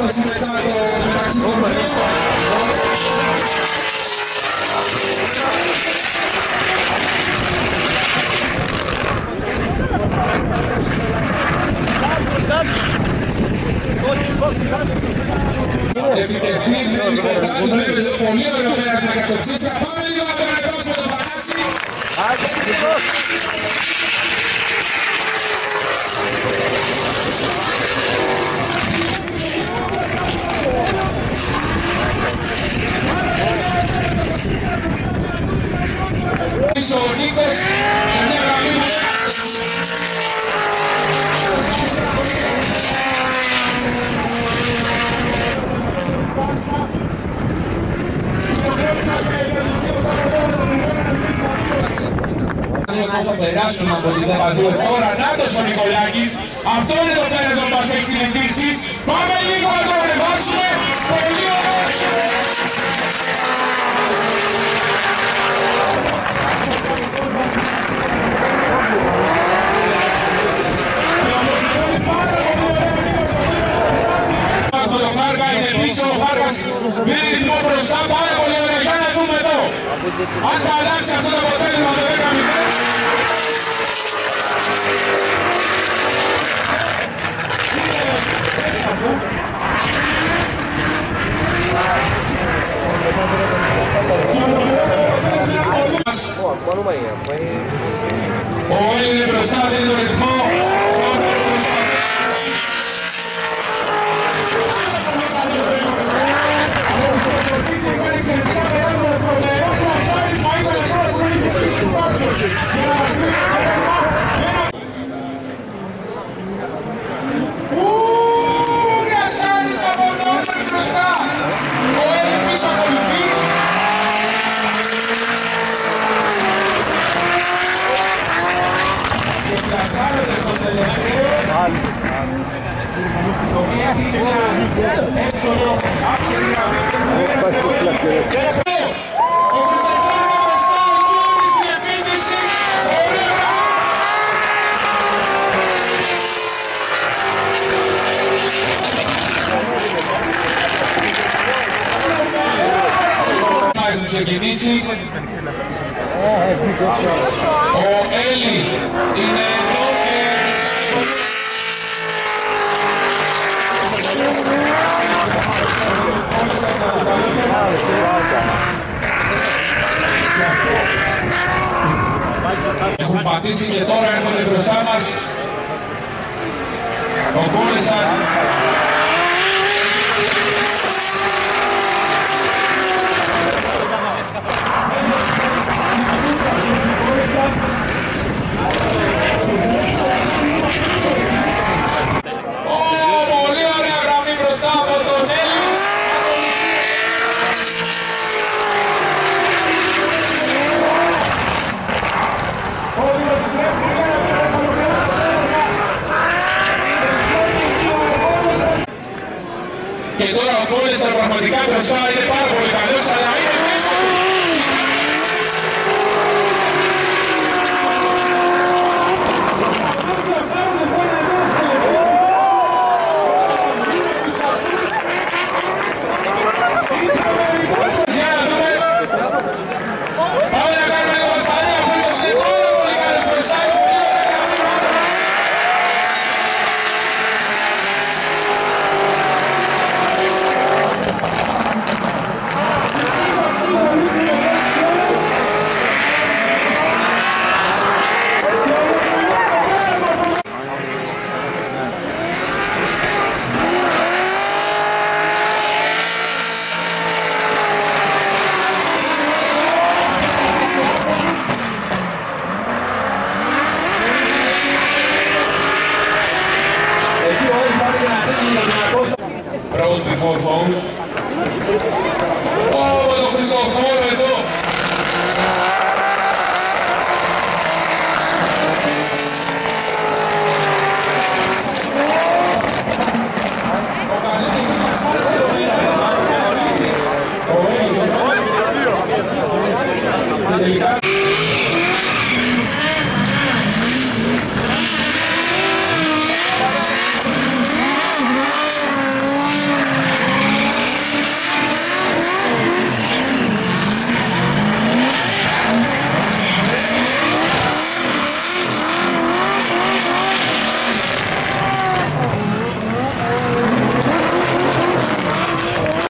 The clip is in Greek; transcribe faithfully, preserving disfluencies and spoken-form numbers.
απόσταση μετά το μεταξύ των δύο. Επιτευχθεί με την κοντά, βλέπετε πολύ ωραίο πέρασμα για το Τσίστα. Πάμε λίγο να το ανεβάσουμε το Θανάση. Πίσω ο Νίκος, μια γραμμή. Πώς θα περάσουν από την δεκαδία τώρα, νάτος ο Νικολάκης, αυτό είναι το πέρασμα που μας έχει συνηθίσει. Πάμε λίγο να το ανεβάσουμε, πολύ ωραία. Το Χάργα είναι πίσω, ο Χάργας πήρε ρυθμό μπροστά, πάρα πολύ ωραία, για να δούμε εδώ. Αν θα αλλάξει αυτό το αποτέλεσμα το δέκα μηδέν. Ο Έλλη είναι μπροστά, δίνει το ρυθμό. Ξεκινήσει. Ο Έλλη είναι εδώ και έχουν πατήσει και τώρα έρχονται μπροστά μας ο Κόλεσαν. Πολύ ωραία γραμμή μπροστά από τον Έλλη. Και τώρα ο Κόλεσαν πραγματικά μπροστά είναι πάρα πολύ καλός, αλλά είναι